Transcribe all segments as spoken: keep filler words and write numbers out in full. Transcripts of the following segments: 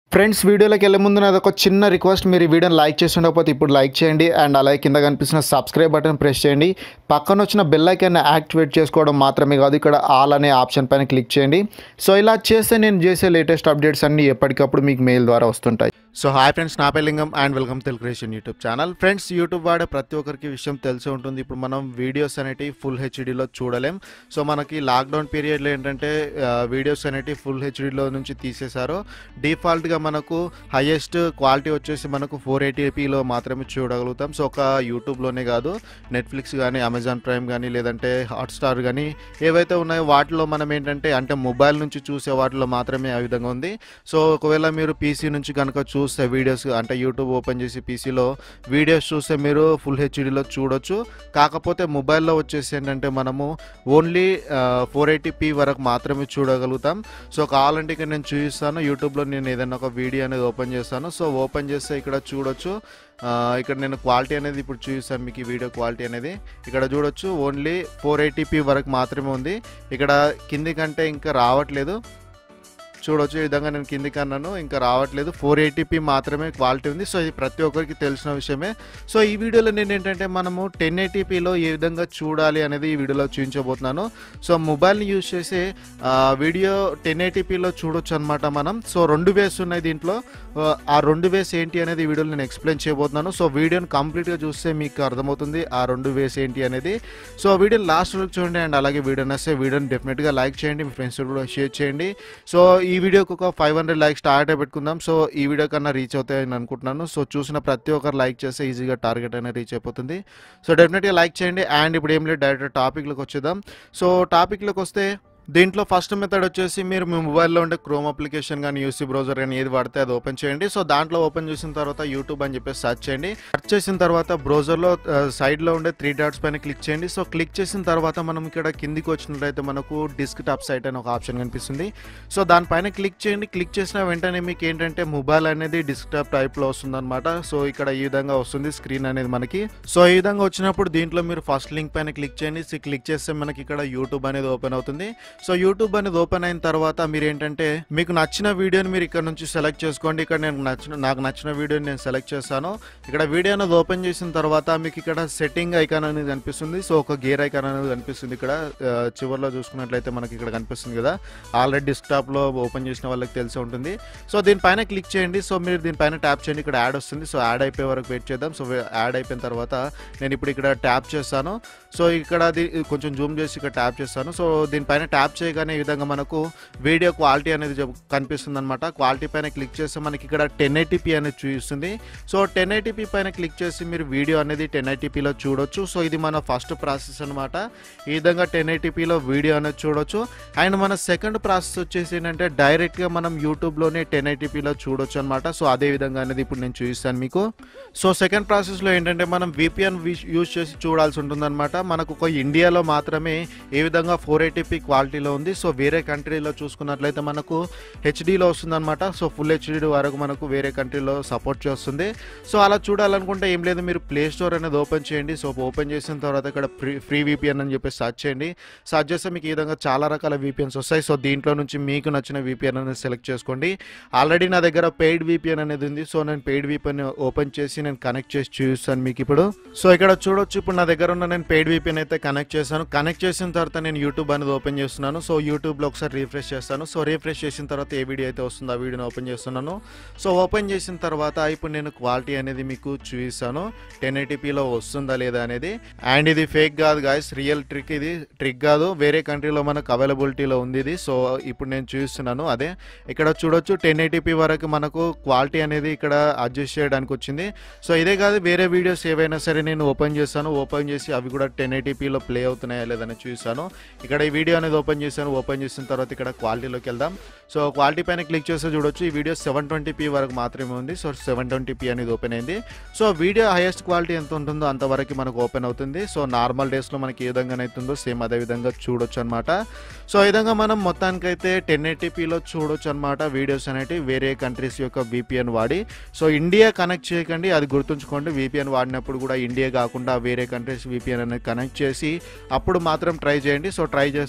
Friends వీడియోలోకి వెళ్ళే ముందు నాది ఒక చిన్న రిక్వెస్ట్, మీరు ఈ వీడియోని లైక్ చేసి ఉండకపోతే ఇప్పుడు లైక్ చేయండి అండ్ అలాగే కింద కనిపిస్తున్న సబ్స్క్రైబ్ బటన్ ప్రెస్ చేయండి. పక్కన వచ్చిన బెల్ ఐకాన్ని యాక్టివేట్ చేసుకోవడం మాత్రమే కాదు, ఇక్కడ ఆల్ అనే ఆప్షన్ పైన క్లిక్ చేయండి. సో ఇలా చేస్తే నేను చేసే లేటెస్ట్ అప్డేట్స్ అన్నీ ఎప్పటికప్పుడు మీకు మెయిల్ ద్వారా వస్తుంటాయి. సో హాయ్ ఫ్రెండ్స్, నా పేరు Lingam and welcome Telugu creation YouTube channel. Friends, YouTube వాడే ప్రతి ఒక్కరికి విషయం తెలిసే ఉంటుంది. ఇప్పుడు మనం వీడియోస్ అనేటివి ఫుల్ హెచ్డీలో చూడలేం. సో మనకి లాక్డౌన్ పీరియడ్లో ఏంటంటే వీడియోస్ అనేటివి ఫుల్ హెచ్డీలో నుంచి తీసేశారు. డిఫాల్ట్గా మనకు హైయెస్ట్ క్వాలిటీ వచ్చేసి మనకు ఫోర్ ఎయిటీపీలో మాత్రమే చూడగలుగుతాం. సో ఒక యూట్యూబ్లోనే కాదు, నెట్ఫ్లిక్స్ కానీ, అమెజాన్ ప్రైమ్ కానీ, లేదంటే హాట్స్టార్ కానీ ఏవైతే ఉన్నాయో వాటిలో మనం ఏంటంటే అంటే మొబైల్ నుంచి చూసే వాటిలో మాత్రమే ఆ విధంగా ఉంది. సో ఒకవేళ మీరు పీసీ నుంచి కనుక చూస్తే వీడియోస్ అంటే యూట్యూబ్ ఓపెన్ చేసి పీసీలో వీడియోస్ చూస్తే మీరు ఫుల్ హెచ్డీలో చూడొచ్చు. కాకపోతే మొబైల్లో వచ్చేసి ఏంటంటే మనము ఓన్లీ ఫోర్ ఎయిటీపీ వరకు మాత్రమే చూడగలుగుతాం. సో కావాలంటే ఇక్కడ నేను చూపిస్తాను. యూట్యూబ్లో నేను ఏదైనా ఒక వీడియో అనేది ఓపెన్ చేస్తాను. సో ఓపెన్ చేస్తే ఇక్కడ చూడొచ్చు. ఇక్కడ నేను క్వాలిటీ అనేది ఇప్పుడు చూపిస్తాను మీకు. ఈ వీడియో క్వాలిటీ అనేది ఇక్కడ చూడొచ్చు, ఓన్లీ ఫోర్ ఎయిటీపీ వరకు మాత్రమే ఉంది. ఇక్కడ కింది కంటే ఇంకా రావట్లేదు. చూడొచ్చు, ఈ విధంగా నేను కిందికి అన్నాను, ఇంకా రావట్లేదు. ఫోర్ ఎయిటీపీ మాత్రమే క్వాలిటీ ఉంది. సో ఇది ప్రతి ఒక్కరికి తెలిసిన విషయమే. సో ఈ వీడియోలో నేను ఏంటంటే మనము టెన్ ఎయిటీపీలో ఏ విధంగా చూడాలి అనేది ఈ వీడియోలో చూపించబోతున్నాను. సో మొబైల్ని యూజ్ చేసి వీడియో టెన్ ఎయిటీపీలో చూడొచ్చు అనమాట మనం. సో రెండు వేస్ ఉన్నాయి దీంట్లో. ఆ రెండు వేస్ ఏంటి అనేది ఈ వీడియోలో నేను ఎక్స్ప్లెయిన్ చేయబోతున్నాను. సో వీడియోని కంప్లీట్గా చూస్తే మీకు అర్థమవుతుంది ఆ రెండు వేస్ ఏంటి అనేది. సో వీడియోని లాస్ట్ వరకు చూడండి అండ్ అలాగే వీడియో నచ్చితే వీడియోని డెఫినెట్గా లైక్ చేయండి, మీ ఫ్రెండ్స్ కూడా షేర్ చేయండి. సో ఈ వీడియోకి ఒక ఫైవ్ హండ్రెడ్ లైక్స్ టార్గెట్ పెట్టుకుందాం. సో ఈ వీడియో కన్నా రీచ్ అవుతాయని అనుకుంటున్నాను. సో చూసిన ప్రతి ఒక్కరు లైక్ చేస్తే ఈజీగా టార్గెట్ అయినా రీచ్ అయిపోతుంది. సో డెఫినెట్గా లైక్ చేయండి. అండ్ ఇప్పుడు ఏం లేదు, డైరెక్ట్ టాపిక్లోకి వచ్చేద్దాం. సో టాపిక్లోకి వస్తే దీంట్లో ఫస్ట్ మెథడ్ వచ్చేసి మీరు మీ మొబైల్లో ఉండే క్రోమ్ అప్లికేషన్ కానీ, యూసీ బ్రౌజర్ కానీ ఏది వాడితే అది ఓపెన్ చేయండి. సో దాంట్లో ఓపెన్ చేసిన తర్వాత యూట్యూబ్ అని చెప్పేసి సెర్చ్ చేయండి. సెర్చ్ చేసిన తర్వాత బ్రౌజర్లో సైడ్లో ఉండే త్రీ డాట్స్ పైన క్లిక్ చేయండి. సో క్లిక్ చేసిన తర్వాత మనం ఇక్కడ కిందికి వచ్చినట్లయితే మనకు డెస్క్ టాప్ సైట్ అని ఒక ఆప్షన్ కనిపిస్తుంది. సో దానిపైన క్లిక్ చేయండి. క్లిక్ చేసిన వెంటనే మీకు ఏంటంటే మొబైల్ అనేది డెస్క్ టాప్ టైప్లో వస్తుంది అనమాట. సో ఇక్కడ ఈ విధంగా వస్తుంది స్క్రీన్ అనేది మనకి. సో ఈ విధంగా వచ్చినప్పుడు దీంట్లో మీరు ఫస్ట్ లింక్ పైన క్లిక్ చేయండి. సో క్లిక్ చేస్తే మనకి ఇక్కడ యూట్యూబ్ అనేది ఓపెన్ అవుతుంది. సో యూట్యూబ్ అనేది ఓపెన్ అయిన తర్వాత మీరు ఏంటంటే మీకు నచ్చిన వీడియోని మీరు ఇక్కడ నుంచి సెలెక్ట్ చేసుకోండి. ఇక్కడ నేను నచ్చిన నాకు నచ్చిన వీడియోని నేను సెలెక్ట్ చేస్తాను. ఇక్కడ వీడియో అనేది ఓపెన్ చేసిన తర్వాత మీకు ఇక్కడ సెట్టింగ్ ఐకాన్ అనేది కనిపిస్తుంది. సో ఒక గేర్ ఐకాన్ అనేది కనిపిస్తుంది. ఇక్కడ చివరిలో చూసుకున్నట్లయితే మనకి ఇక్కడ కనిపిస్తుంది కదా, ఆల్రెడీ డెస్క్టాప్లో ఓపెన్ చేసిన వాళ్ళకి తెలిసి ఉంటుంది. సో దీనిపైన క్లిక్ చేయండి. సో మీరు దీనిపైన ట్యాప్ చేయండి. ఇక్కడ యాడ్ వస్తుంది. సో యాడ్ అయిపోయే వరకు వెయిట్ చేద్దాం. సో యాడ్ అయిపోయిన తర్వాత నేను ఇప్పుడు ఇక్కడ ట్యాప్ చేస్తాను. సో ఇక్కడ అది కొంచెం జూమ్ చేసి ఇక్కడ ట్యాప్ చేస్తాను. సో దీనిపైన ట్యాప్ చేయగానే ఈ విధంగా మనకు వీడియో క్వాలిటీ అనేది కనిపిస్తుంది అనమాట. క్వాలిటీ పైన క్లిక్ చేస్తే మనకి ఇక్కడ టెన్ ఎయిటీపీ అనేది చూపిస్తుంది. సో టెన్ ఎయిటీపీ పైన క్లిక్ చేసి మీరు వీడియో అనేది టెన్ ఎయిటీపీలో చూడొచ్చు. సో ఇది మన ఫస్ట్ ప్రాసెస్ అనమాట. ఈ విధంగా టెన్ ఎయిటీపీలో వీడియో అనేది చూడొచ్చు. అండ్ మన సెకండ్ ప్రాసెస్ వచ్చేసి ఏంటంటే డైరెక్ట్గా మనం యూట్యూబ్లోనే టెన్ ఎయిటీపీలో చూడొచ్చు అనమాట. సో అదే విధంగా అనేది ఇప్పుడు నేను చూపిస్తాను మీకు. సో సెకండ్ ప్రాసెస్లో ఏంటంటే మనం విపిఎన్ యూజ్ చేసి చూడాల్సి ఉంటుంది అనమాట. మనకు ఒక ఇండియాలో మాత్రమే ఏ విధంగా ఫోర్ ఎయిటీపీ క్వాలిటీలో ఉంది. సో వేరే కంట్రీలో చూసుకున్నట్లయితే మనకు హెచ్డీలో వస్తుంది అనమాట. సో ఫుల్ హెచ్డీ వరకు మనకు వేరే కంట్రీలో సపోర్ట్ చేస్తుంది. సో అలా చూడాలనుకుంటే ఏం లేదు, మీరు ప్లే స్టోర్ అనేది ఓపెన్ చేయండి. సో ఓపెన్ చేసిన తర్వాత ఇక్కడ ఫ్రీ ఫ్రీ విపిఎన్ అని చెప్పి సర్చ్ చేయండి. సర్చ్ చేస్తే మీకు ఈ విధంగా చాలా రకాల విపిఎన్స్ వస్తాయి. సో దీంట్లో నుంచి మీకు నచ్చిన విపిఎన్ అనేది సెలెక్ట్ చేసుకోండి. ఆల్రెడీ నా దగ్గర పెయిడ్ విపిఎన్ అనేది ఉంది. సో నేను పెయిడ్ విపిఎన్ ఓపెన్ చేసి నేను కనెక్ట్ చేసి చూపిస్తాను మీకు ఇప్పుడు. సో ఇక్కడ చూడొచ్చు, ఇప్పుడు నా దగ్గర ఉన్న నేను పెయిడ్ విపిఎన్ అయితే కనెక్ట్ చేశాను. కనెక్ట్ చేసిన తర్వాత నేను యూట్యూబ్ అనేది ఓపెన్ చేస్తున్నాను. సో యూట్యూబ్లో ఒకసారి రీఫ్రెష్ చేస్తాను. సో రీఫ్రెష్ చేసిన తర్వాత ఏ వీడియో అయితే వస్తుందో ఆ వీడియోని ఓపెన్ చేస్తున్నాను. సో ఓపెన్ చేసిన తర్వాత ఇప్పుడు నేను క్వాలిటీ అనేది మీకు చూపిస్తాను, టెన్ ఎయిటీపీలో వస్తుందా లేదా అనేది. అండ్ ఇది ఫేక్ కాదు గాయస్, రియల్ ట్రిక్. ఇది ట్రిక్ కాదు, వేరే కంట్రీలో మనకు అవైలబిలిటీలో ఉంది ఇది. సో ఇప్పుడు నేను చూపిస్తున్నాను అదే. ఇక్కడ చూడొచ్చు టెన్ ఎయిటీపీ వరకు మనకు క్వాలిటీ అనేది ఇక్కడ అడ్జస్ట్ చేయడానికి వచ్చింది. సో ఇదే కాదు, వేరే వీడియోస్ ఏవైనా సరే నేను ఓపెన్ చేస్తాను. ఓపెన్ చేసి అవి కూడా టెన్ ఎయిటీపీలో ప్లే అవుతున్నాయా లేదని చూపిస్తాను. ఇక్కడ ఈ వీడియో అనేది ఓపెన్ చేశాను. ఓపెన్ చేసిన తర్వాత ఇక్కడ క్వాలిటీలోకి వెళ్దాం. సో క్వాలిటీ పైన క్లిక్ చేస్తే చూడొచ్చు ఈ వీడియో సెవెన్ ట్వంటీ పీ వరకు మాత్రమే ఉంది. సో సెవెన్ ట్వంటీ పీ అనేది ఓపెన్ అయింది. సో వీడియో హైయెస్ట్ క్వాలిటీ ఎంత ఉంటుందో అంతవరకు మనకు ఓపెన్ అవుతుంది. సో నార్మల్ డేస్లో మనకి ఏ విధంగా అవుతుందో సేమ్ అదే విధంగా చూడొచ్చు అనమాట. సో ఈ విధంగా మనం మొత్తానికైతే టెన్ ఎయిటీపీలో చూడొచ్చు అనమాట వీడియోస్ అనేవి వేరే కంట్రీస్ యొక్క విపిఎన్ వాడి. సో ఇండియా కనెక్ట్ చేయకండి, అది గుర్తుంచుకోండి. విపిఎన్ వాడినప్పుడు కూడా ఇండియా కాకుండా వేరే కంట్రీస్ విపిఎన్ అనేది కనెక్ట్ చేసి అప్పుడు మాత్రం ట్రై చేయండి. సో ట్రై చేస్తే మీకు అప్పుడే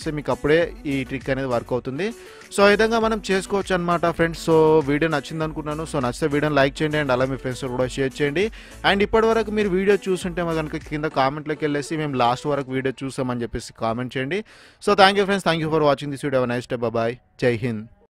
అప్పుడే ఈ ట్రిక్ అనేది వర్క్ అవుతుంది. సో ఈ విధంగా మనం చేసుకోవచ్చు అనమాట ఫ్రెండ్స్. సో వీడియో నచ్చింది అనుకుంటున్నాను. సో నచ్చితే వీడియోని లైక్ చేయండి అండ్ అలా మీ ఫ్రెండ్స్ కూడా షేర్ చేయండి. అండ్ ఇప్పటివరకు మీరు వీడియో చూస్తుంటే మా కనుక కింద కామెంట్లోకి వెళ్ళేసి మేము లాస్ట్ వరకు వీడియో చూసామని చెప్పేసి కామెంట్ చేయండి. So thank you friends, thank you for watching this video. Nice day, bye, Jai Hind.